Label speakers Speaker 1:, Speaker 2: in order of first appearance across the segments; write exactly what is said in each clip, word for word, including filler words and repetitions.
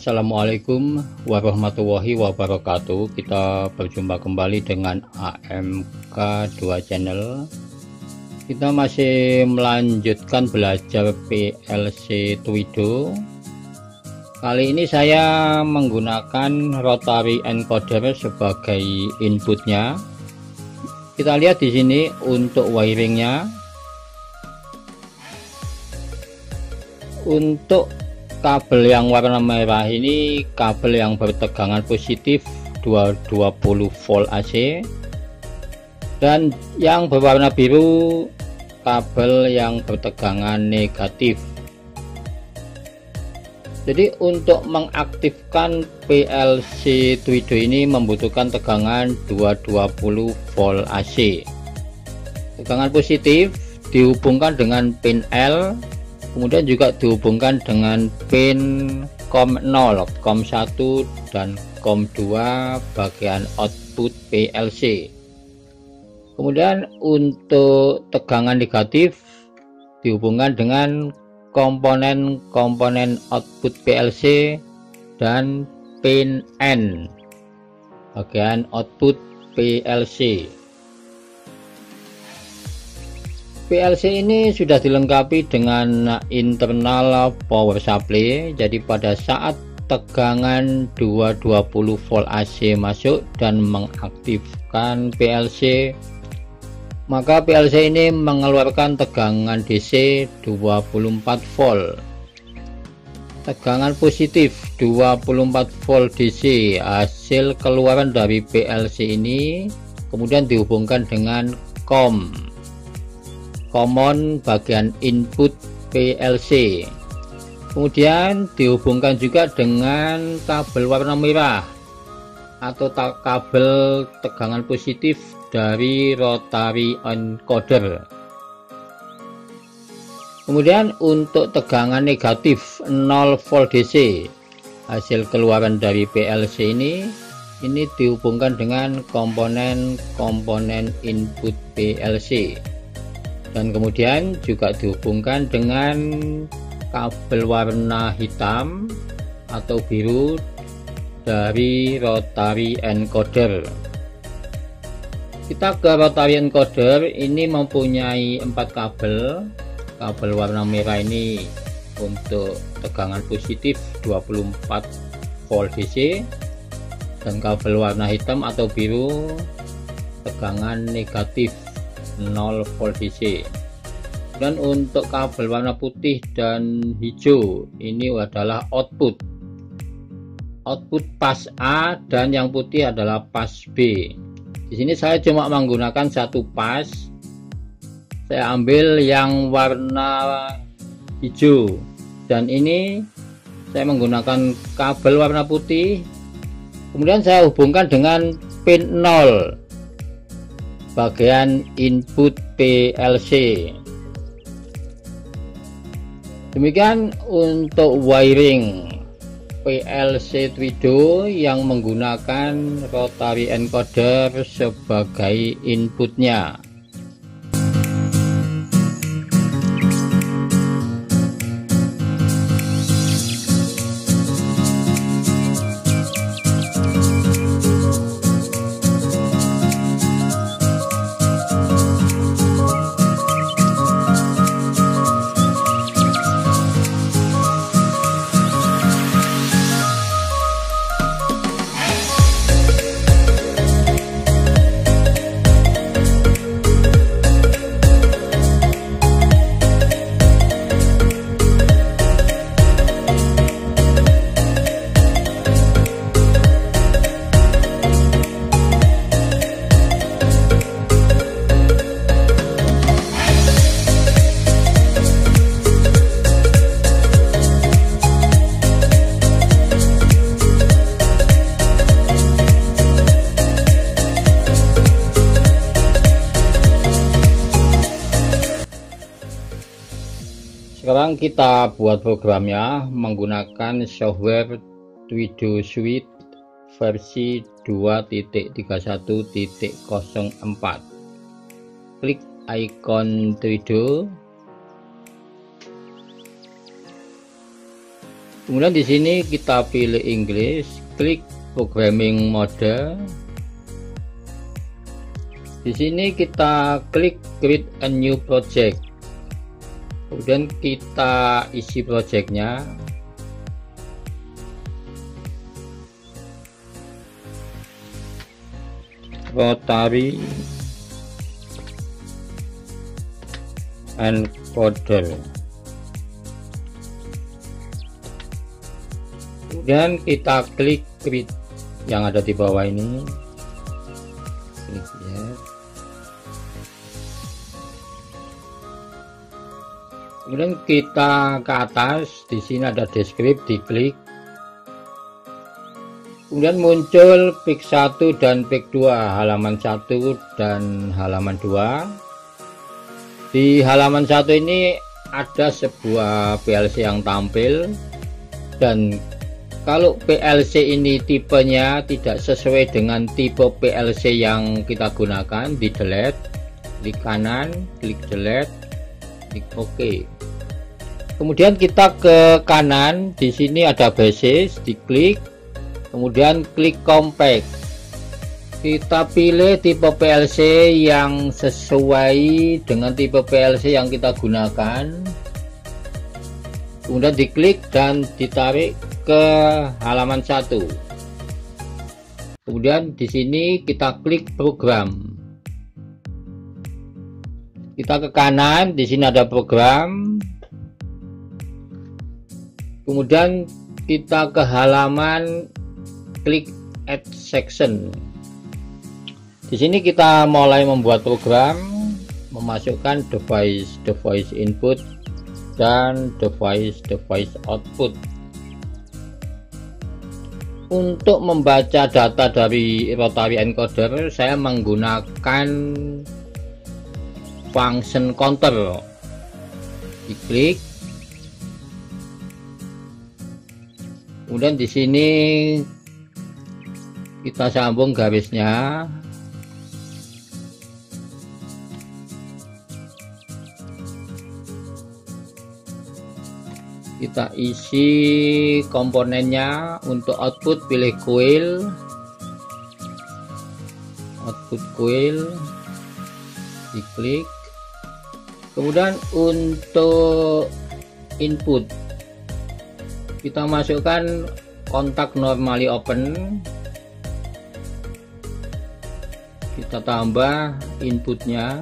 Speaker 1: Assalamualaikum warahmatullahi wabarakatuh. Kita berjumpa kembali dengan A M K dua Channel. Kita masih melanjutkan belajar P L C Twido. Kali ini saya menggunakan rotary encoder sebagai inputnya. Kita lihat di sini untuk wiringnya. Untuk kabel yang warna merah ini kabel yang bertegangan positif dua ratus dua puluh volt A C, dan yang berwarna biru kabel yang bertegangan negatif. Jadi untuk mengaktifkan P L C Twido ini membutuhkan tegangan dua ratus dua puluh volt A C. Tegangan positif dihubungkan dengan pin L, kemudian juga dihubungkan dengan pin COM nol, COM satu dan COM dua bagian output P L C. Kemudian untuk tegangan negatif dihubungkan dengan komponen-komponen output P L C dan pin N bagian output P L C. P L C ini sudah dilengkapi dengan internal power supply. Jadi pada saat tegangan dua ratus dua puluh volt A C masuk dan mengaktifkan P L C, maka P L C ini mengeluarkan tegangan D C dua puluh empat volt. Tegangan positif dua puluh empat volt D C hasil keluaran dari P L C ini kemudian dihubungkan dengan COM, common bagian input P L C, kemudian dihubungkan juga dengan kabel warna merah atau kabel tegangan positif dari rotary encoder. Kemudian untuk tegangan negatif nol volt D C hasil keluaran dari P L C ini ini dihubungkan dengan komponen-komponen input P L C, dan kemudian juga dihubungkan dengan kabel warna hitam atau biru dari rotary encoder. Kita ke rotary encoder, ini mempunyai empat kabel. Kabel warna merah ini untuk tegangan positif dua puluh empat volt D C, dan kabel warna hitam atau biru tegangan negatif nol volt D C. Dan untuk kabel warna putih dan hijau ini adalah output output pas A, dan yang putih adalah pas B. Di sini saya cuma menggunakan satu pas. Saya ambil yang warna hijau, dan ini saya menggunakan kabel warna putih. Kemudian saya hubungkan dengan pin nol bagian input P L C. Demikian untuk wiring P L C Twido yang menggunakan rotary encoder sebagai inputnya. Sekarang kita buat programnya menggunakan software Twido Suite versi dua titik tiga puluh satu titik nol empat. Klik icon Twido, Kemudian di sini kita pilih English, klik programming mode. Di sini kita klik create a new project. Kemudian kita isi projectnya. Rotary encoder. Kemudian kita klik create yang ada di bawah ini. Klik ya. Kemudian kita ke atas, di sini ada descript, diklik. Kemudian muncul pik satu dan pik dua, halaman satu dan halaman dua. Di halaman satu ini ada sebuah P L C yang tampil, dan kalau P L C ini tipenya tidak sesuai dengan tipe P L C yang kita gunakan, di delete, klik kanan, klik delete, klik OK. Kemudian kita ke kanan, di sini ada basis, diklik. Kemudian klik compact. Kita pilih tipe P L C yang sesuai dengan tipe P L C yang kita gunakan. Kemudian diklik dan ditarik ke halaman satu. Kemudian di sini kita klik program. Kita ke kanan, di sini ada program. Kemudian kita ke halaman, klik add section. Di sini kita mulai membuat program, memasukkan device device input dan device device output. Untuk membaca data dari rotary encoder, saya menggunakan function counter. Diklik. Kemudian di sini kita sambung garisnya. Kita isi komponennya. Untuk output pilih coil, output coil, diklik. Kemudian untuk input kita masukkan kontak normally open. Kita tambah inputnya.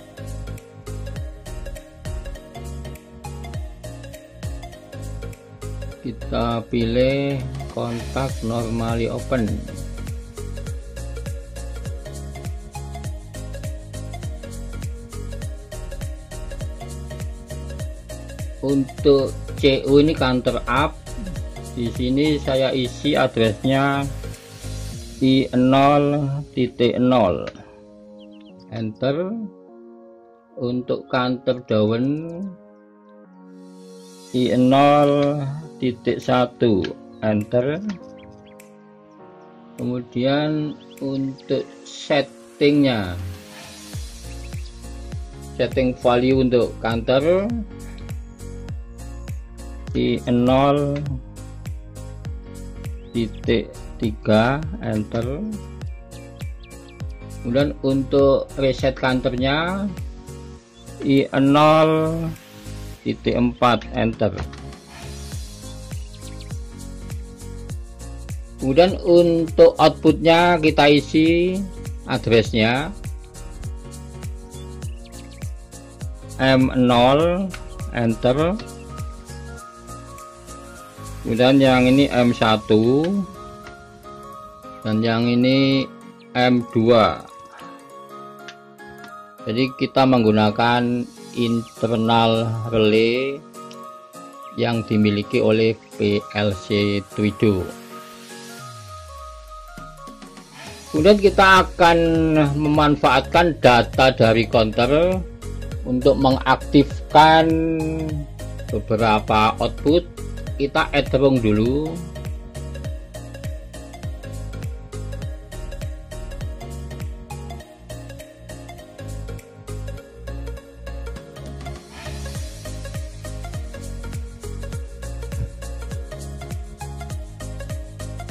Speaker 1: Kita pilih kontak normally open. Untuk C U ini counter up. Di sini saya isi addressnya I nol titik nol, enter. Untuk counter down I nol titik satu, enter. Kemudian untuk settingnya, setting value untuk counter I nol titik tiga, enter. Kemudian untuk reset counternya I nol titik empat, enter. Kemudian untuk outputnya kita isi addressnya M nol, enter. Kemudian yang ini M satu dan yang ini M dua. Jadi kita menggunakan internal relay yang dimiliki oleh P L C Twido. Kemudian kita akan memanfaatkan data dari counter untuk mengaktifkan beberapa output. Kita add rung dulu.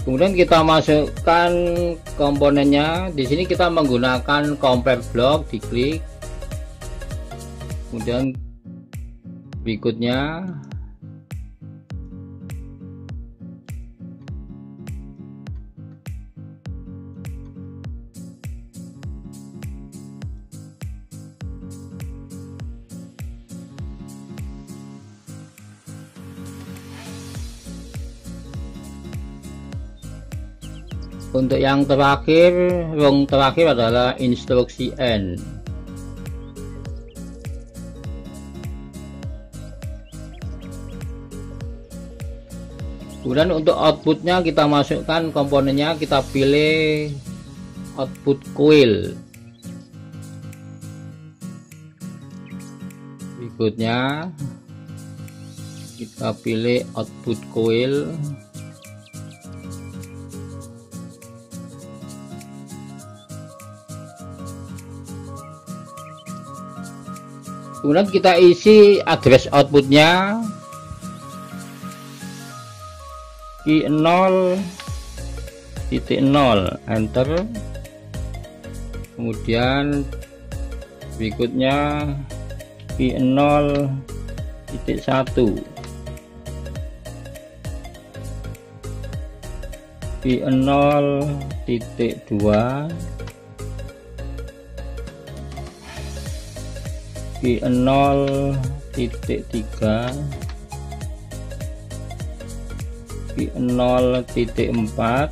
Speaker 1: Kemudian kita masukkan komponennya. Di sini kita menggunakan compare block, diklik. Kemudian berikutnya untuk yang terakhir, rung terakhir adalah instruksi N. Kemudian untuk outputnya kita masukkan komponennya, kita pilih output coil. Berikutnya kita pilih output coil. Kemudian kita isi address outputnya Q nol titik nol, enter. Kemudian berikutnya Q nol titik satu, Q nol titik dua, Q nol titik tiga, Q nol titik empat,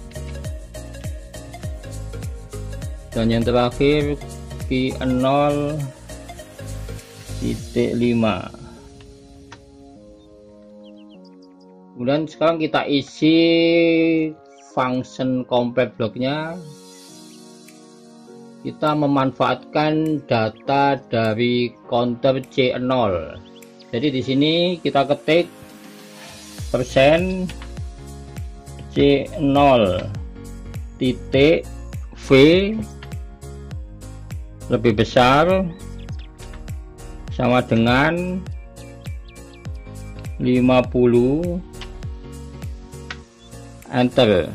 Speaker 1: dan yang terakhir Q nol titik lima. Kemudian sekarang kita isi function compare blocknya. Kita memanfaatkan data dari counter C nol. Jadi di sini kita ketik persen C nol titik V lebih besar sama dengan lima puluh, enter.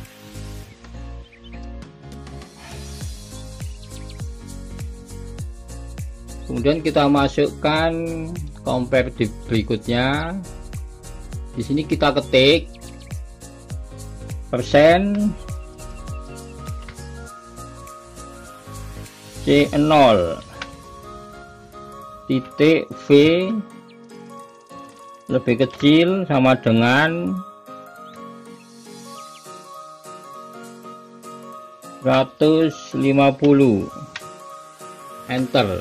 Speaker 1: Kemudian kita masukkan compare di berikutnya. Di sini kita ketik persen C nol titik V lebih kecil sama dengan seratus lima puluh, enter.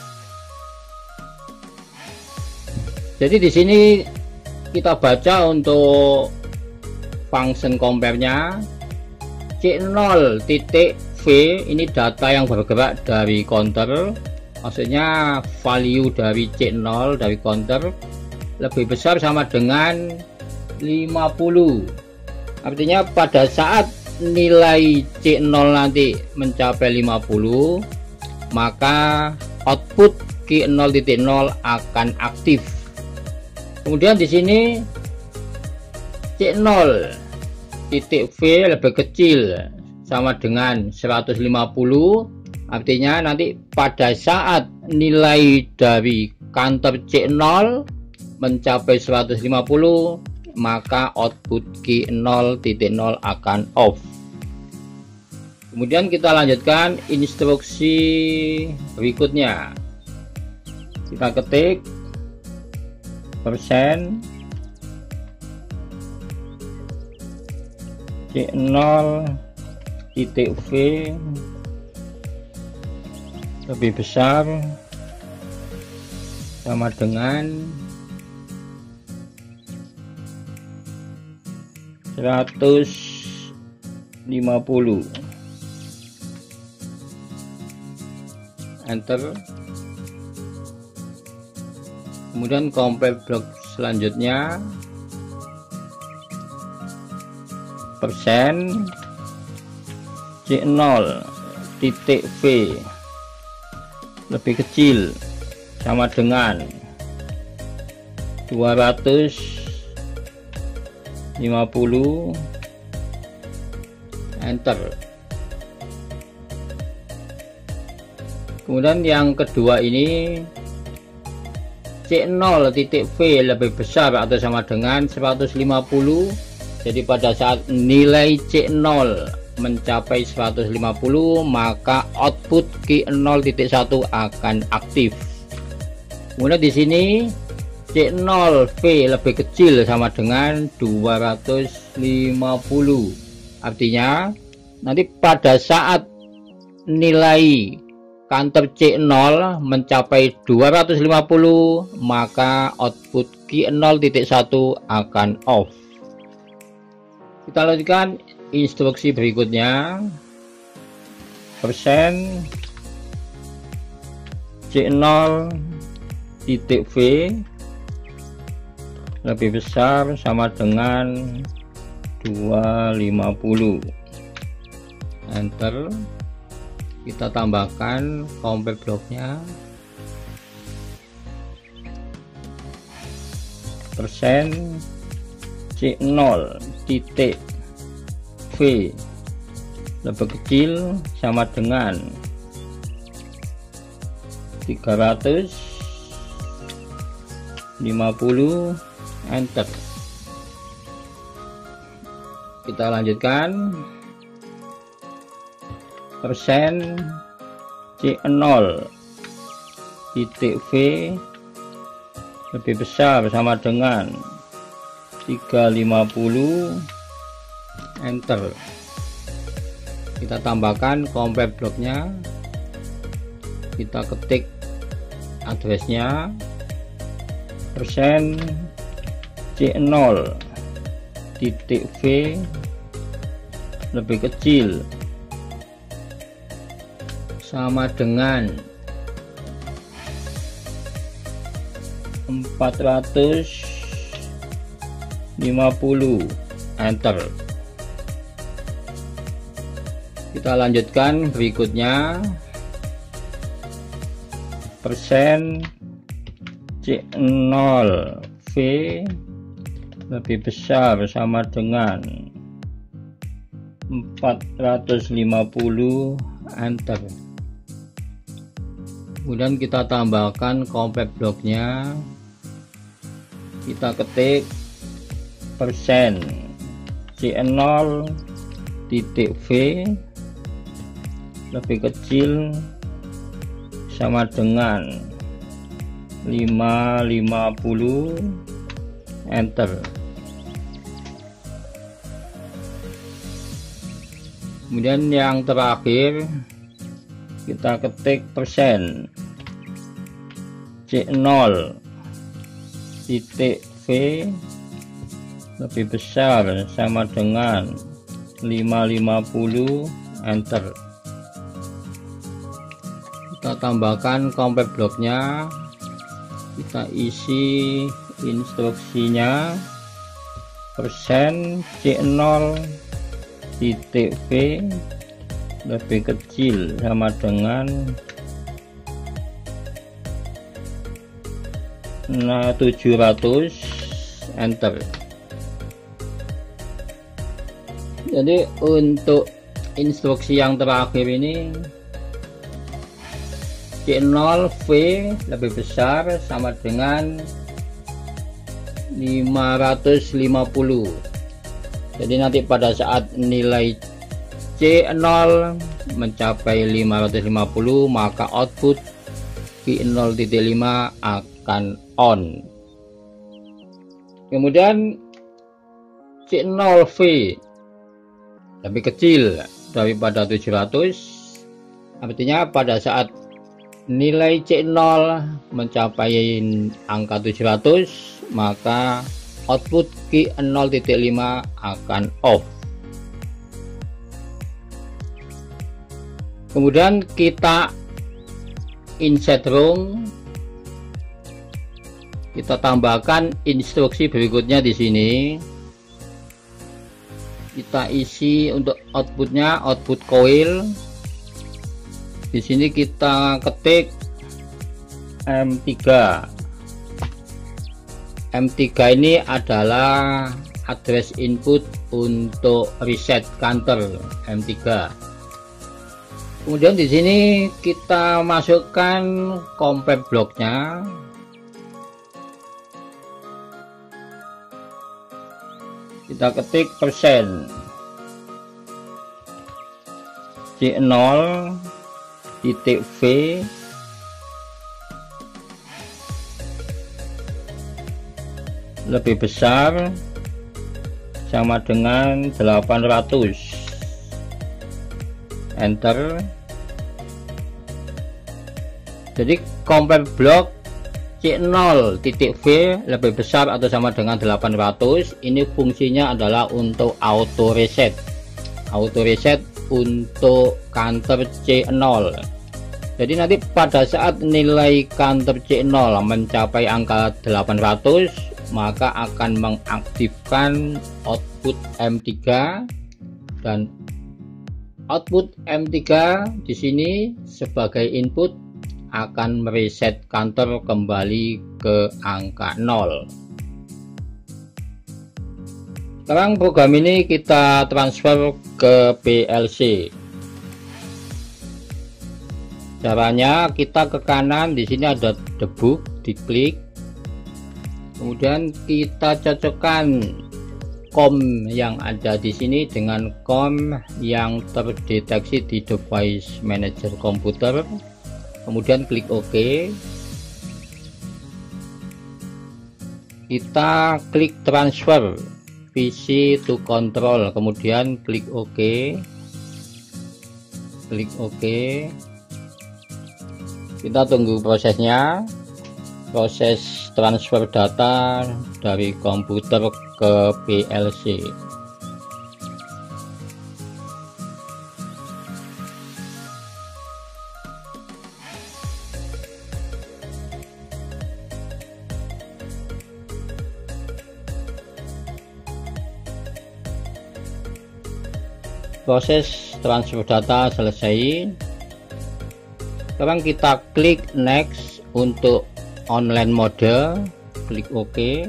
Speaker 1: Jadi di sini kita baca untuk function compare-nya C nol titik V ini data yang bergerak dari counter, maksudnya value dari C nol dari counter lebih besar sama dengan lima puluh. Artinya pada saat nilai C nol nanti mencapai lima puluh, maka output Q nol titik nol akan aktif. Kemudian di sini C nol titik V lebih kecil sama dengan seratus lima puluh, artinya nanti pada saat nilai dari counter C nol mencapai seratus lima puluh, maka output Q nol titik nol akan off. Kemudian kita lanjutkan instruksi berikutnya. Kita ketik persen C nol titik V lebih besar sama dengan seratus lima puluh, enter. Kemudian compare block selanjutnya persen C nol titik V lebih kecil sama dengan dua ratus lima puluh, enter. Kemudian yang kedua ini C nol titik V lebih besar atau sama dengan seratus lima puluh. Jadi pada saat nilai C nol mencapai seratus lima puluh, maka output key nol titik satu akan aktif. Kemudian di sini C nol V lebih kecil sama dengan dua ratus lima puluh. Artinya nanti pada saat nilai counter C nol mencapai dua ratus lima puluh, maka output key nol titik satu akan off. Kita lanjutkan instruksi berikutnya. Persen C nol titik V lebih besar sama dengan dua ratus lima puluh, enter. Kita tambahkan compare blocknya. Persen C nol titik V lebih kecil sama dengan tiga ratus lima puluh, enter. Kita lanjutkan. Persen C nol titik V lebih besar sama dengan tiga ratus lima puluh, enter. Kita tambahkan compare blocknya. Kita ketik addressnya. Persen C nol titik V lebih kecil sama dengan empat ratus lima puluh, enter. Kita lanjutkan berikutnya. Persen C nol V lebih besar sama dengan empat ratus lima puluh, enter. Kemudian kita tambahkan compare blocknya. Kita ketik persen C nol titik V lebih kecil sama dengan lima ratus lima puluh, enter. Kemudian yang terakhir kita ketik persen C nol titik V lebih besar sama dengan lima ratus lima puluh, enter. Kita tambahkan compare blocknya. Kita isi instruksinya. Persen C nol titik V lebih kecil sama dengan nah tujuh ratus, enter. Jadi untuk instruksi yang terakhir ini C nol V lebih besar sama dengan lima ratus lima puluh. Jadi nanti pada saat nilai C nol mencapai lima ratus lima puluh, maka output key nol titik lima akan on. Kemudian C nol V lebih kecil daripada tujuh ratus, artinya pada saat nilai C nol mencapai angka tujuh ratus, maka output key nol titik lima akan off. Kemudian kita insert room. Kita tambahkan instruksi berikutnya di sini. Kita isi untuk outputnya, output coil. Di sini kita ketik M tiga. M tiga ini adalah address input untuk reset counter M tiga. Kemudian di sini kita masukkan compact blocknya. Kita ketik persen C nol titik V lebih besar sama dengan delapan ratus, enter. Jadi compact block C nol titik V lebih besar atau sama dengan delapan ratus, ini fungsinya adalah untuk auto reset auto reset untuk counter C nol. Jadi nanti pada saat nilai counter C nol mencapai angka delapan ratus, maka akan mengaktifkan output M tiga, dan output M tiga di sini sebagai input akan mereset counter kembali ke angka nol. Sekarang program ini kita transfer ke P L C. Caranya kita ke kanan, di sini ada debug, diklik. Kemudian kita cocokkan COM yang ada di sini dengan COM yang terdeteksi di device manager komputer. Kemudian klik OK. Kita klik transfer P C to control, kemudian klik OK. Klik OK. Kita tunggu prosesnya. Proses transfer data dari komputer ke P L C. Proses transfer data selesai. Sekarang kita klik next untuk online mode, klik OK.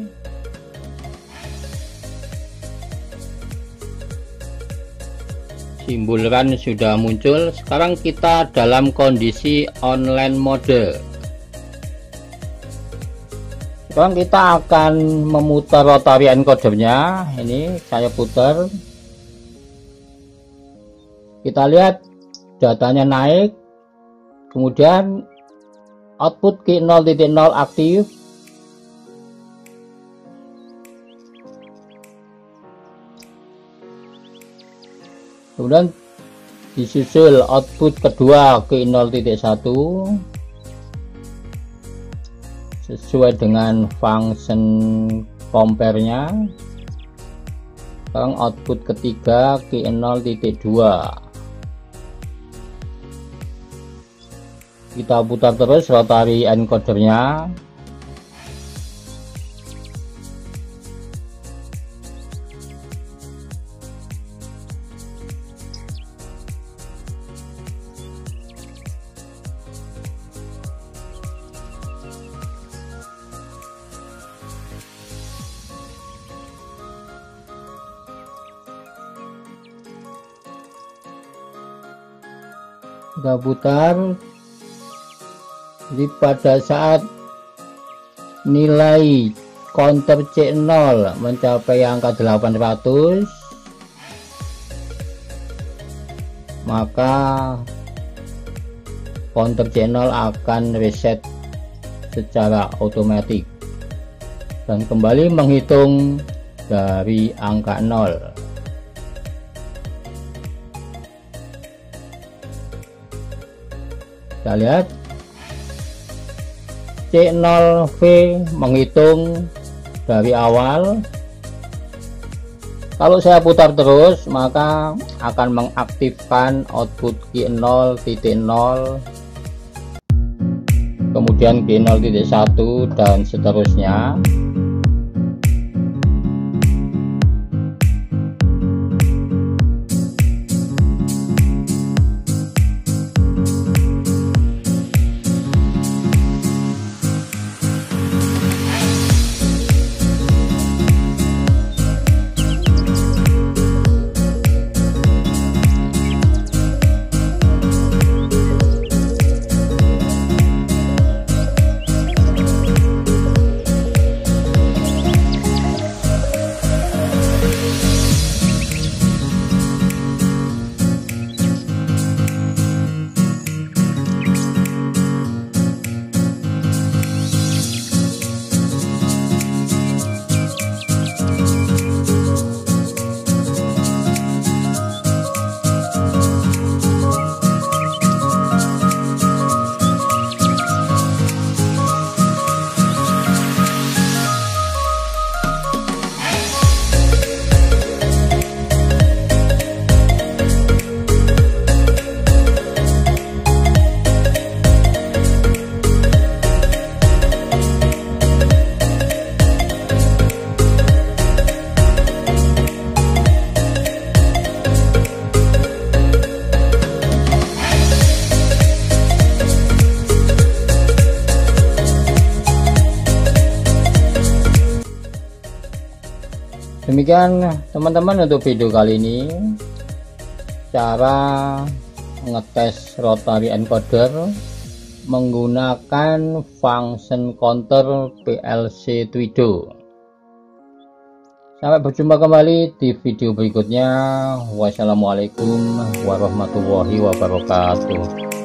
Speaker 1: Simbol run sudah muncul. Sekarang kita dalam kondisi online mode. Sekarang kita akan memutar rotary encodernya. Ini saya putar. Kita lihat datanya naik. Kemudian output Q nol titik nol aktif. Kemudian disusul output kedua Q nol titik satu sesuai dengan function compare-nya. Sekarang output ketiga Q nol titik dua. Kita putar terus rotary encodernya. Kita putar. Jadi pada saat nilai counter C nol mencapai angka delapan ratus, maka counter C nol akan reset secara otomatis dan kembali menghitung dari angka nol. Kita lihat C nol V menghitung dari awal. Kalau saya putar terus, maka akan mengaktifkan output Q nol titik nol, kemudian Q nol titik satu, dan seterusnya. demikian teman-teman untuk video kali ini, cara ngetes rotary encoder menggunakan function counter P L C Twido. Sampai berjumpa kembali di video berikutnya. Wassalamualaikum warahmatullahi wabarakatuh.